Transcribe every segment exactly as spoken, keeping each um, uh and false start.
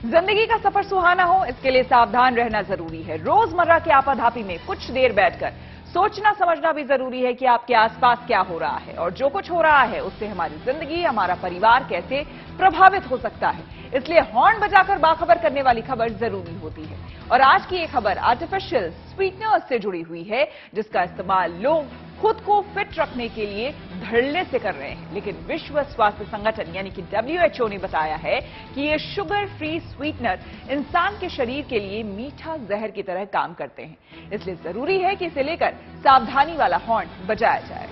जिंदगी का सफर सुहाना हो, इसके लिए सावधान रहना जरूरी है। रोजमर्रा की आपाधापी में कुछ देर बैठकर सोचना समझना भी जरूरी है कि आपके आसपास क्या हो रहा है और जो कुछ हो रहा है उससे हमारी जिंदगी, हमारा परिवार कैसे प्रभावित हो सकता है। इसलिए हॉर्न बजाकर बाखबर करने वाली खबर जरूरी होती है। और आज की ये खबर आर्टिफिशियल स्वीटनर्स से जुड़ी हुई है, जिसका इस्तेमाल लोग खुद को फिट रखने के लिए धड़ल्ले से कर रहे हैं। लेकिन विश्व स्वास्थ्य संगठन यानी कि डब्ल्यू एच ओ ने बताया है कि ये शुगर फ्री स्वीटनर इंसान के शरीर के लिए मीठा जहर की तरह काम करते हैं। इसलिए जरूरी है कि इसे लेकर सावधानी वाला हॉर्न बजाया जाए।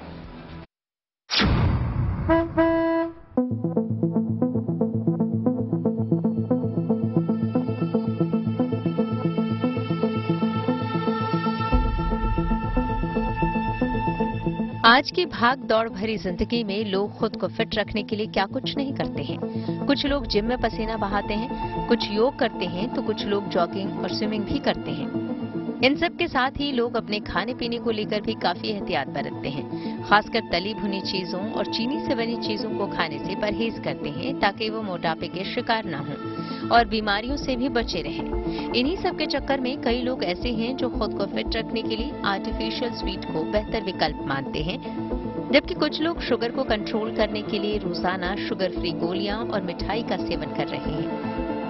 आज की भाग दौड़ भरी जिंदगी में लोग खुद को फिट रखने के लिए क्या कुछ नहीं करते हैं। कुछ लोग जिम में पसीना बहाते हैं, कुछ योग करते हैं तो कुछ लोग जॉगिंग और स्विमिंग भी करते हैं। इन सब के साथ ही लोग अपने खाने पीने को लेकर भी काफी एहतियात बरतते हैं। खासकर तली भुनी चीजों और चीनी से बनी चीजों को खाने से परहेज करते हैं ताकि वो मोटापे के शिकार न हों और बीमारियों से भी बचे रहें। इन्हीं सब के चक्कर में कई लोग ऐसे हैं जो खुद को फिट रखने के लिए आर्टिफिशियल स्वीट को बेहतर विकल्प मानते हैं, जबकि कुछ लोग शुगर को कंट्रोल करने के लिए रोजाना शुगर फ्री गोलियां और मिठाई का सेवन कर रहे हैं।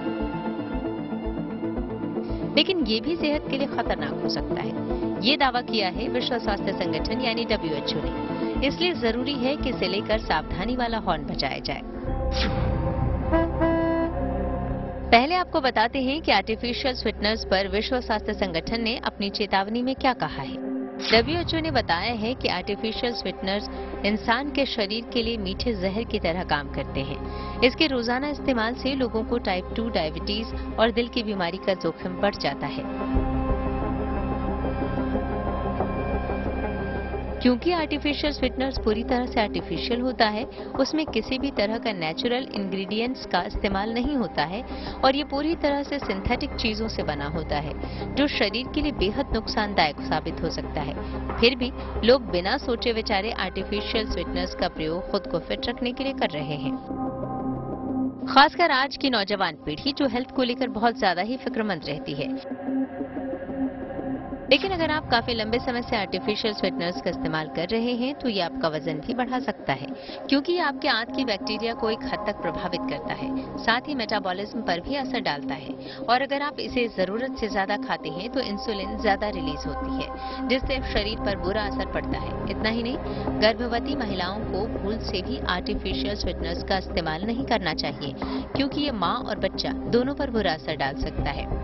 लेकिन ये भी सेहत के लिए खतरनाक हो सकता है, ये दावा किया है विश्व स्वास्थ्य संगठन यानी डब्ल्यू एच ओ ने। इसलिए जरूरी है कि इसे लेकर सावधानी वाला हॉर्न बजाया जाए। पहले आपको बताते हैं कि आर्टिफिशियल स्वीटनर्स पर विश्व स्वास्थ्य संगठन ने अपनी चेतावनी में क्या कहा है। डब्ल्यू एच ओ ने बताया है कि आर्टिफिशियल स्वीटनर्स इंसान के शरीर के लिए मीठे जहर की तरह काम करते हैं। इसके रोजाना इस्तेमाल से लोगों को टाइप टू डायबिटीज और दिल की बीमारी का जोखिम बढ़ जाता है। क्योंकि आर्टिफिशियल स्वीटनर्स पूरी तरह से आर्टिफिशियल होता है, उसमें किसी भी तरह का नेचुरल इंग्रेडिएंट्स का इस्तेमाल नहीं होता है और ये पूरी तरह से सिंथेटिक चीजों से बना होता है, जो शरीर के लिए बेहद नुकसानदायक साबित हो सकता है। फिर भी लोग बिना सोचे विचारे आर्टिफिशियल स्वीटनर्स का प्रयोग खुद को फिट रखने के लिए कर रहे हैं। खासकर आज की नौजवान पीढ़ी जो हेल्थ को लेकर बहुत ज्यादा ही फिक्रमंद रहती है। लेकिन अगर आप काफी लंबे समय से आर्टिफिशियल स्वीटनर्स का इस्तेमाल कर रहे हैं तो ये आपका वजन भी बढ़ा सकता है, क्योंकि ये आपके आंत की बैक्टीरिया को एक हद तक प्रभावित करता है, साथ ही मेटाबॉलिज्म पर भी असर डालता है। और अगर आप इसे जरूरत से ज्यादा खाते हैं तो इंसुलिन ज्यादा रिलीज होती है, जिससे शरीर पर बुरा असर पड़ता है। इतना ही नहीं, गर्भवती महिलाओं को भूल से भी आर्टिफिशियल स्वीटनर्स का इस्तेमाल नहीं करना चाहिए, क्योंकि ये माँ और बच्चा दोनों पर बुरा असर डाल सकता है।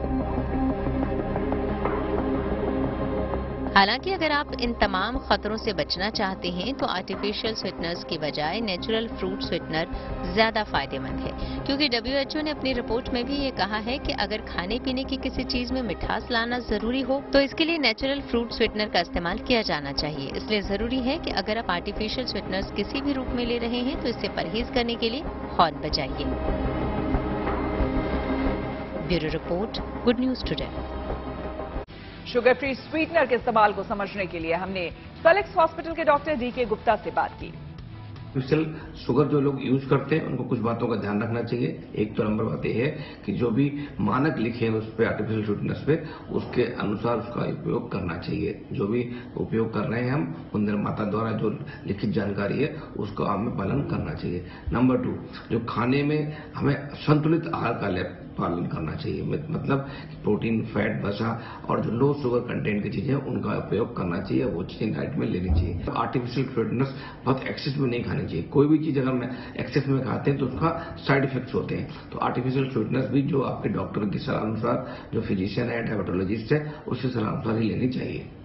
हालांकि अगर आप इन तमाम खतरों से बचना चाहते हैं तो आर्टिफिशियल स्वीटनर्स की बजाय नेचुरल फ्रूट स्वीटनर ज्यादा फायदेमंद है, क्योंकि डब्ल्यू एच ओ ने अपनी रिपोर्ट में भी ये कहा है कि अगर खाने पीने की किसी चीज में मिठास लाना जरूरी हो तो इसके लिए नेचुरल फ्रूट स्वीटनर का इस्तेमाल किया जाना चाहिए। इसलिए जरूरी है कि अगर आप आर्टिफिशियल स्वीटनर्स किसी भी रूप में ले रहे हैं तो इससे परहेज करने के लिए हॉर्न बजाइए। Bureau report, good news today. Sugar free sweetener के इस्तेमाल को समझने के लिए हमने फेलिक्स हॉस्पिटल के डॉक्टर डी के गुप्ता से बात की। आर्टिफिशियल शुगर जो लोग यूज करते हैं उनको कुछ बातों का ध्यान रखना चाहिए। एक तो नंबर बात यह है कि जो भी मानक लिखे हैं उस पर आर्टिफिशियल स्वीटनर्स पे, उसके अनुसार उसका उपयोग करना चाहिए। जो भी उपयोग कर रहे हैं हम, उन निर्माता द्वारा जो लिखित जानकारी है उसका हमें पालन करना चाहिए। नंबर टू, जो खाने में हमें संतुलित आहार का पालन करना चाहिए, मतलब प्रोटीन, फैट, वसा और जो लो शुगर कंटेंट की चीजें उनका उपयोग करना चाहिए, वो चीजें डाइट में लेनी चाहिए। आर्टिफिशियल स्वीटनर्स बहुत एक्सेस में नहीं खाने चाहिए। कोई भी चीज अगर हम एक्सेस में खाते हैं तो उसका साइड इफेक्ट्स होते हैं। तो आर्टिफिशियल स्वीटनर्स भी जो आपके डॉक्टर की सलाह अनुसार, जो फिजिशियन है, डायबिटोलॉजिस्ट है, उसकी सलाह अनुसार ही लेनी चाहिए।